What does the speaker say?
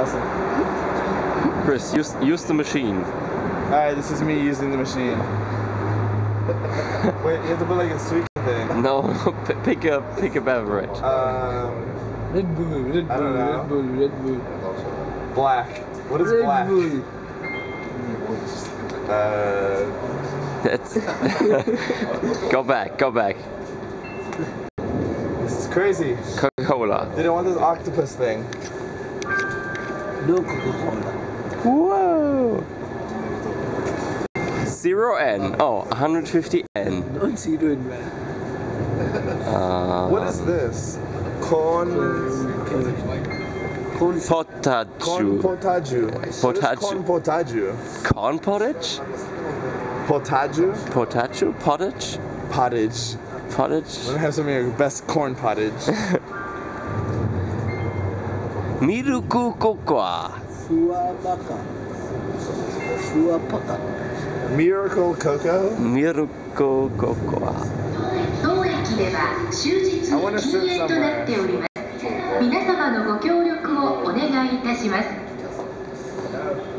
awesome. Chris, use the machine. Alright, this is me using the machine. Wait, you have to put like a sweet thing. No, pick a beverage. Red Bull, Red I don't Bull, know. Red Bull, Red Bull. Black. What is Red black? Bull. That's go back. This is crazy. Coca-Cola. They don't want this octopus thing. No Coca-Cola. Whoa. 0N. Oh, 150N. Don't see it, man. What is this? Corn Potaju. potaju. Potaju. Corn potaju. Corn pottage? Potaju? Potaju? Pottage? Pottage. Pottage? I'm gonna have some of your best corn pottage. Miruku cocoa. Suabaka. Suapaka. Miracle cocoa? Miruku cocoa. I want to sit somewhere. 皆様のご協力をお願いいたします。